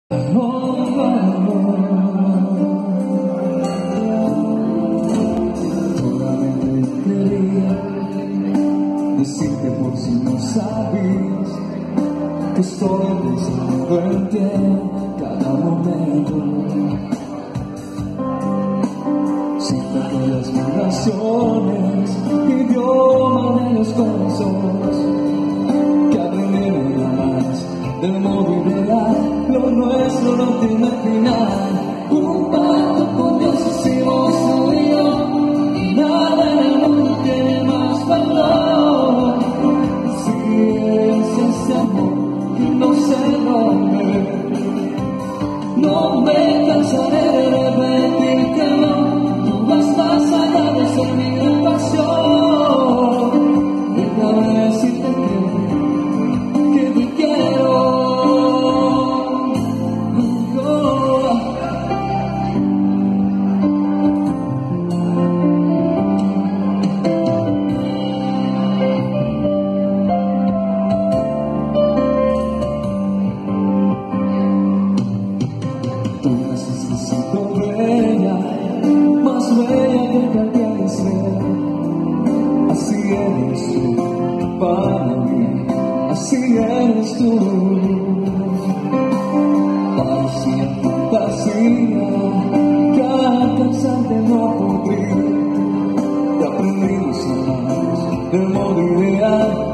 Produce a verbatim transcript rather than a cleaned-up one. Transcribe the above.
Decirte por si no sabías que estoy pensando en ti cada momento. Siento que las vibraciones que yo manejo los corazones que aprendieron a más del modo ideal. Lo nuestro no tiene final. Un pacto con Dios hicimos tú y yo, y nada en el mundo tiene más valor. Si es ese amor que no se rompe, no me cansaré de repetir que no, tú vas más allá de ser mi gran pasión. Déjame decirte que, que te quiero. Tú me necesito bella, más bella que cualquier ser. Así eres tú para mí, así eres tú. Parecía fantasía que al cansarte no podría. Te aprendí los años del modo ideal.